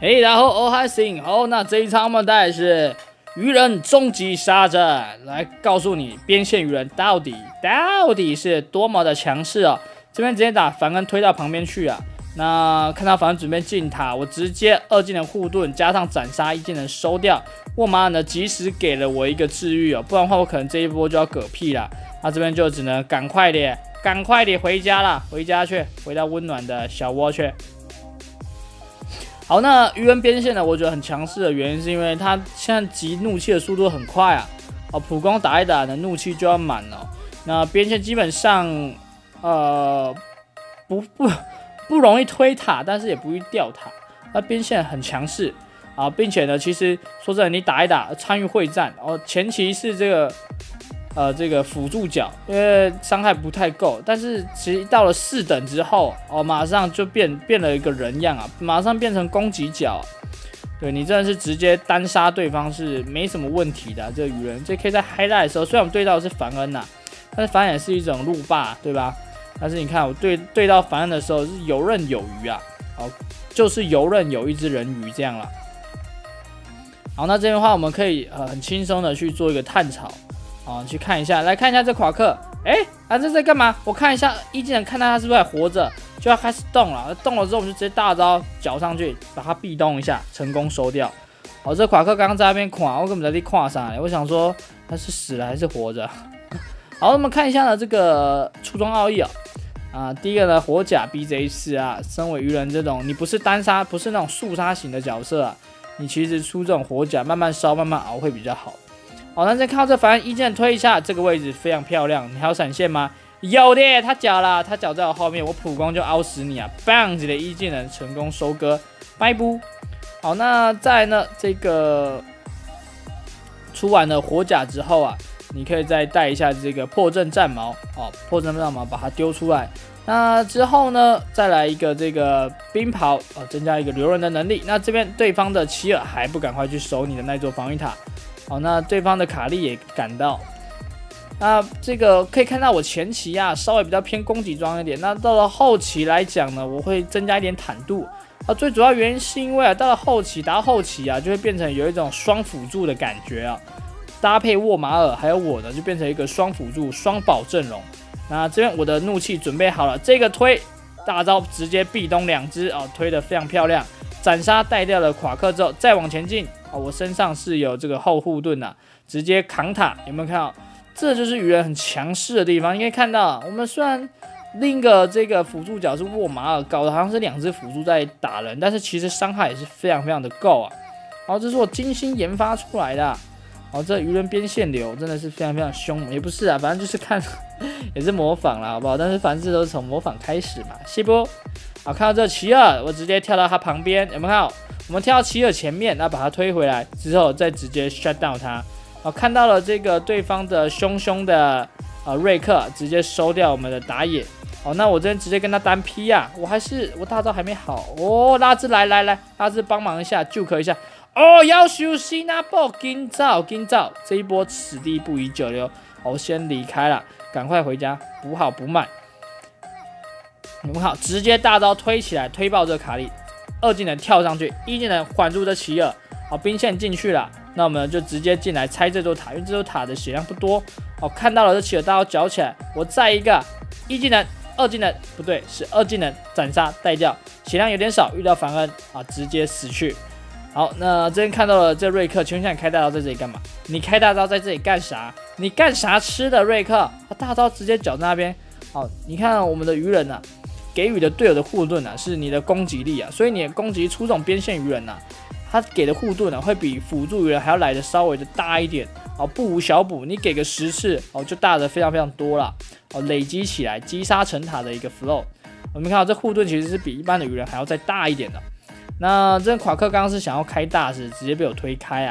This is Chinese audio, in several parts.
嘿，大家好，我还行。好，那这一场我们带的是鱼人终极杀阵，来告诉你边线鱼人到底是多么的强势哦。这边直接打凡恩推到旁边去啊。那看到凡恩准备进塔，我直接2技能护盾加上斩杀1技能收掉。沃马尔呢及时给了我一个治愈哦，不然的话我可能这一波就要嗝屁了。那这边就只能赶快点回家啦，回家去，回到温暖的小窝去。好，那鱼人边线呢，我觉得很强势的原因是因为他现在集怒气的速度很快啊，普攻打一打呢，怒气就要满了。那边线基本上不容易推塔，但是也不易掉塔。那边线很强势啊，并且呢，其实说真的，你打一打参与会战，前期是这个辅助角，因为伤害不太够，但是其实到了4等之后，马上就变了一个人样啊，马上变成攻击角，对你真的是直接单杀对方是没什么问题的。这个鱼人，这可以在 highlight 的时候，虽然我们对到的是凡恩呐，但是凡恩也是一种路霸，对吧？但是你看我对到凡恩的时候是游刃有余啊，就是游刃有一只人鱼这样啦。好，那这边的话我们可以很轻松的去做一个探草。去看一下，来看一下这夸克，这在干嘛？我看一下1技能，看到他是不是还活着，就要开始动了。动了之后，我们就直接大招搅上去，把他壁咚一下，成功收掉。好，这夸克刚刚在那边垮，我根本在地垮上来，我想说他是死了还是活着？好，我们看一下呢这个出装奥义第一个呢火甲 BJ4啊，身为鱼人这种，你不是单杀，不是那种速杀型的角色啊，你其实出这种火甲慢慢烧慢慢熬会比较好。好，那再看到这凡恩1技能推一下，这个位置非常漂亮。你还有闪现吗？有的，他脚啦，他脚在我后面，我普攻就凹死你啊！棒子的1技能成功收割，拜不。好，那再来呢，这个出完了火甲之后啊，你可以再带一下这个破阵战矛破阵战矛把它丢出来。那之后呢，再来一个这个冰袍增加一个留人的能力。那这边对方的奇尔还不赶快去守你的那座防御塔？好，那对方的卡利也赶到，那这个可以看到我前期稍微比较偏攻击装一点，那到了后期来讲呢，我会增加一点坦度最主要原因是因为到了后期打到后期就会变成有一种双辅助的感觉搭配沃马尔还有我呢，就变成一个双辅助双保阵容。那这边我的怒气准备好了，这个推大招直接壁咚2只推得非常漂亮，斩杀带掉了夸克之后再往前进。我身上是有这个后护盾直接扛塔，有没有看到？这就是鱼人很强势的地方。你可以看到，我们虽然另一个这个辅助角是沃马尔，搞的好像是2只辅助在打人，但是其实伤害也是非常非常的够好，这是我精心研发出来的好，这鱼人边线流真的是非常非常凶猛，也不是反正就是看也是模仿啦，好不好？但是凡事都是从模仿开始嘛。下波，好，看到这奇尔，我直接跳到他旁边，有没有看到？我们跳到奇尔前面，把他推回来之后，再直接 shut down 他。看到了这个对方的凶的瑞克，直接收掉我们的打野。好，那我这边直接跟他单 P 我大招还没好拉兹来，拉兹帮忙一下，juke一下。要休息那波，今早，这一波此地不宜久留，我先离开了，赶快回家补好补满。很好，直接大招推起来，推爆这个卡利。2技能跳上去，1技能缓住这奇尔，兵线进去了，那我们就直接进来拆这座塔，因为这座塔的血量不多。看到了这奇尔大招搅起来，我再一个1技能，2技能不对，是2技能斩杀带掉，血量有点少，遇到凡恩直接死去。好，那这边看到了这瑞克，请问一下你开大招在这里干嘛？你开大招在这里干啥？你干啥吃的瑞克？大招直接搅在那边。好，你看我们的鱼人给予的队友的护盾是你的攻击力所以你的攻击出这种边线鱼人他给的护盾会比辅助鱼人还要来的稍微的大一点不无小补，你给个10次就大的非常非常多了累积起来击杀成塔的一个 flow。我们看到这护盾其实是比一般的鱼人还要再大一点的。那这夸克刚刚是想要开大是直接被我推开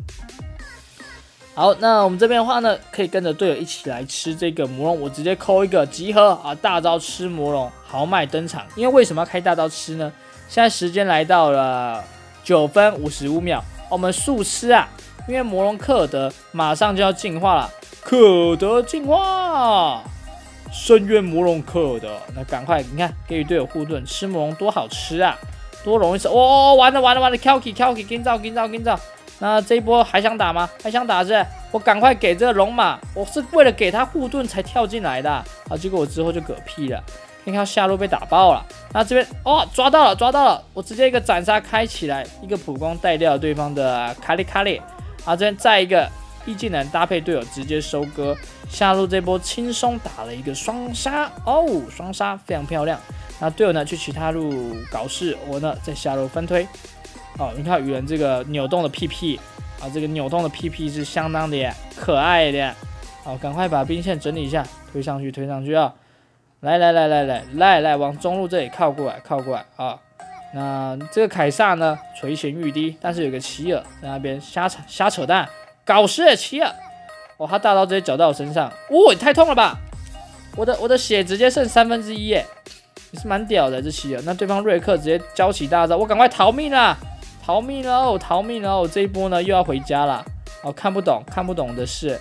好，那我们这边的话呢，可以跟着队友一起来吃这个魔龙。我直接扣一个集合大招吃魔龙，豪迈登场。因为为什么要开大招吃呢？现在时间来到了9分55秒，我们速吃因为魔龙克尔德马上就要进化了，克尔德进化，深渊魔龙克尔德，那赶快你看给予队友护盾，吃魔龙多好吃多容易死！哦，完了 ，Kelky，跟照。那这一波还想打吗？还想打是？我赶快给这个龙马，我是为了给他护盾才跳进来的啊！结果我之后就嗝屁了，可以看到下路被打爆了。那这边哦，抓到了！我直接一个斩杀开起来，一个普攻带掉对方的卡里。这边再一个一技能搭配队友直接收割，下路这波轻松打了一个双杀哦，双杀非常漂亮。那队友呢去其他路搞事，我呢在下路分推。哦，你看鱼人这个扭动的屁屁啊，这个扭动的屁屁是相当的可爱的。好，赶快把兵线整理一下，推上去啊！来，往中路这里靠过来啊！那这个凯撒呢垂涎欲滴，但是有个奇尔在那边瞎扯淡，搞事的奇尔！哦，他大刀直接搅到我身上，哦，也太痛了吧！我的血直接剩1/3耶，也是蛮屌的这奇尔。那对方瑞克直接交起大招，我赶快逃命啦！逃命了！这一波呢又要回家了。哦，看不懂的是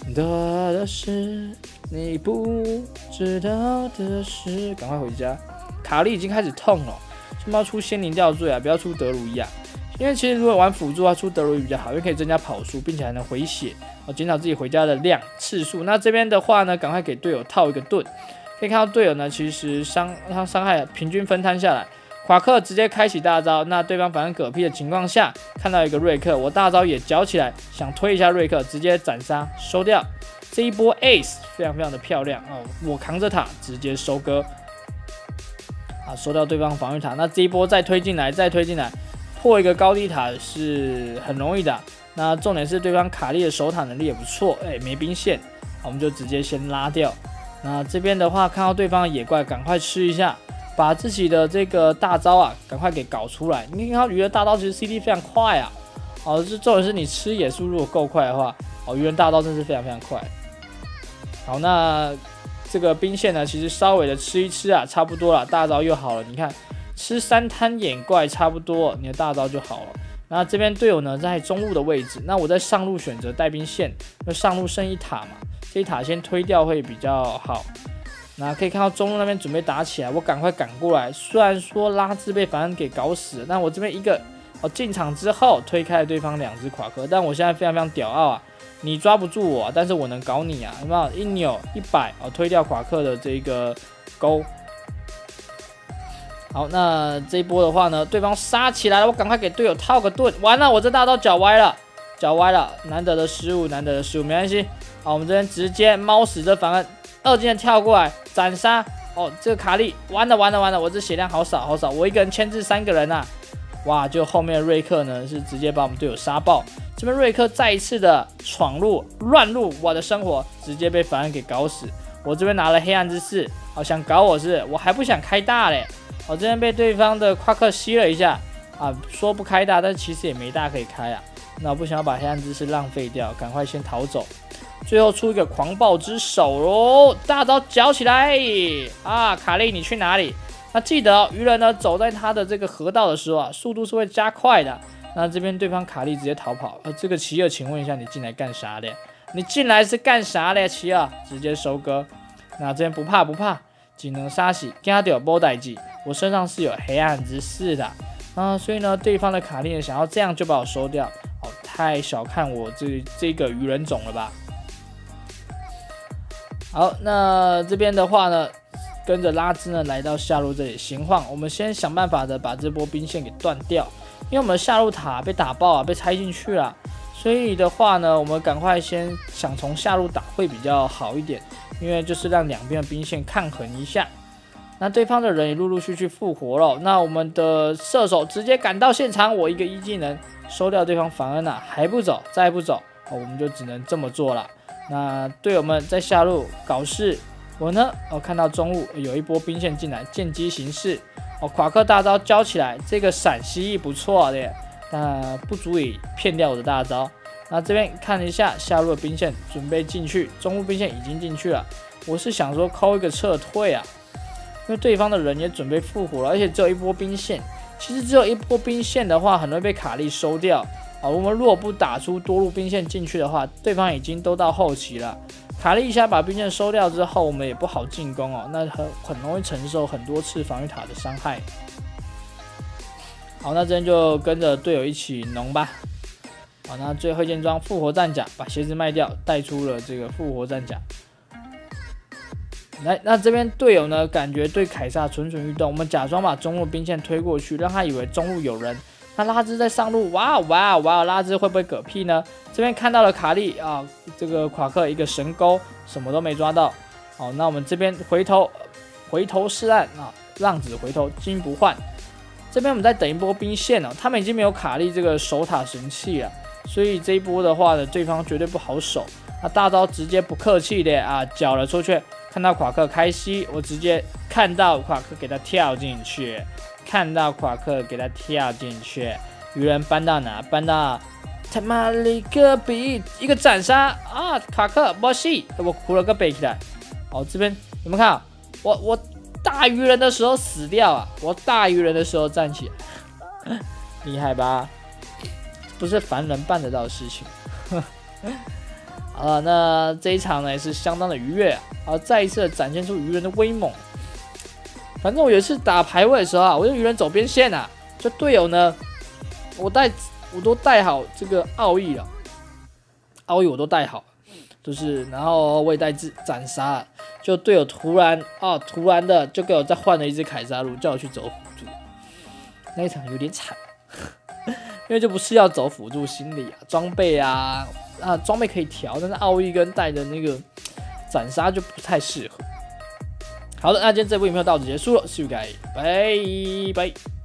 你不知道的事，赶快回家。卡莉已经开始痛了，是不是要出仙灵吊坠啊？不要出德鲁伊啊！因为其实如果玩辅助啊，出德鲁伊比较好，因为可以增加跑速，并且还能回血，减少自己回家的次数。那这边的话呢，赶快给队友套一个盾。可以看到队友呢，其实伤害平均分摊下来。夸克直接开启大招，那对方反正嗝屁的情况下，看到一个瑞克，我大招也搅起来，想推一下瑞克，直接斩杀收掉。这一波 Ace 非常的漂亮哦，我扛着塔直接收割，收掉对方防御塔。那这一波再推进来，破一个高地塔是很容易的。那重点是对方卡莉的守塔能力也不错，没兵线，我们就直接先拉掉。那这边的话，看到对方的野怪，赶快吃一下。把自己的这个大招啊，赶快给搞出来！你看到鱼人大招其实 CD 非常快啊，这重点是你吃野速如果够快的话，鱼人大招真是非常快。好，那这个兵线呢，其实稍微的吃一吃啊，差不多了，大招又好了。你看吃3滩眼怪差不多，你的大招就好了。那这边队友呢在中路的位置，那我在上路选择带兵线，因为上路剩一塔嘛，这一塔先推掉会比较好。那可以看到中路那边准备打起来，我赶快赶过来。虽然说拉兹被凡恩给搞死了，但我这边一个进场之后推开了对方2只夸克，但我现在非常屌傲啊！你抓不住我，但是我能搞你啊！有没有？一扭100推掉夸克的这个钩。好，那这一波的话呢，对方杀起来了，我赶快给队友套个盾。完了，我这大刀搅歪了，难得的失误，没关系。好，我们这边直接猫死这凡恩。2技能跳过来斩杀这个卡莉完了，我这血量好少，我一个人牵制3个人啊！哇，就后面的瑞克呢是直接把我们队友杀爆。这边瑞克再一次的闯入乱入我的生活，直接被凡恩给搞死。我这边拿了黑暗之势，想搞我还不想开大嘞。我这边被对方的夸克吸了一下说不开大，但其实也没大可以开啊。那我不想要把黑暗之势浪费掉，赶快先逃走。最后出一个狂暴之手喽，大招搅起来卡莉你去哪里？那记得鱼人呢走在他的这个河道的时候速度是会加快的。那这边对方卡莉直接逃跑，这个奇尔，请问一下你进来干啥的？你进来是干啥的？奇尔直接收割。那这边不怕，技能杀死，跟他有波代技，我身上是有黑暗之势的所以呢，对方的卡莉想要这样就把我收掉，太小看我这个鱼人种了吧？好，那这边的话呢，跟着拉兹呢来到下路这里行晃，我们先想办法的把这波兵线给断掉，因为我们下路塔被打爆被拆进去了，所以的话呢，我们赶快先想从下路打会比较好一点，因为就是让两边的兵线抗衡一下。那对方的人也陆陆续续复活了，那我们的射手直接赶到现场，我一个一技能收掉对方凡恩还不走，再不走我们就只能这么做了。那队友们在下路搞事，我呢看到中路有一波兵线进来，见机行事夸克大招交起来，这个闪蜥蜴不错的，但不足以骗掉我的大招。那这边看一下下路的兵线准备进去，中路兵线已经进去了，我是想说扣一个撤退因为对方的人也准备复活了，而且只有一波兵线，其实只有一波兵线的话很容易被卡莉收掉我们如果不打出多路兵线进去的话，对方已经都到后期了。卡莉一下把兵线收掉之后，我们也不好进攻那很容易承受很多次防御塔的伤害。 好，那这边就跟着队友一起农吧。好，那最后一件装复活战甲，把鞋子卖掉，带出了这个复活战甲。来，那这边队友呢，感觉对凯撒蠢蠢欲动。我们假装把中路兵线推过去，让他以为中路有人。那拉兹在上路，哇哇哇！拉兹会不会嗝屁呢？这边看到了卡莉啊，这个夸克一个神钩，什么都没抓到。好，那我们这边回头是岸啊，浪子回头金不换。这边我们再等一波兵线哦，他们已经没有卡莉这个守塔神器了，所以这一波的话呢，对方绝对不好守。那大招直接不客气的啊，搅了出去。看到夸克开吸，我直接看到夸克给他跳进去，鱼人搬到哪？搬到他妈的个比一个斩杀啊！夸克没戏，我哭了个背起来。好，这边有没有看到？我大鱼人的时候死掉啊，我大鱼人的时候站起来，厉害吧？不是凡人办得到的事情。好了，那这一场呢也是相当的愉悦啊，再一次展现出鱼人的威猛。反正我有一次打排位的时候啊，我用鱼人走边线啊，就队友呢，我都带好这个奥义了，奥义我都带好，就是然后我也带斩杀，就队友突然的就给我再换了一只凯撒路，叫我去走辅助，那一场有点惨，因为就不是要走辅助心理啊，装备啊装备可以调，但是奥义跟带的那个斩杀就不太适合。好的，那今天这部影片到此结束了，See you guys，拜拜。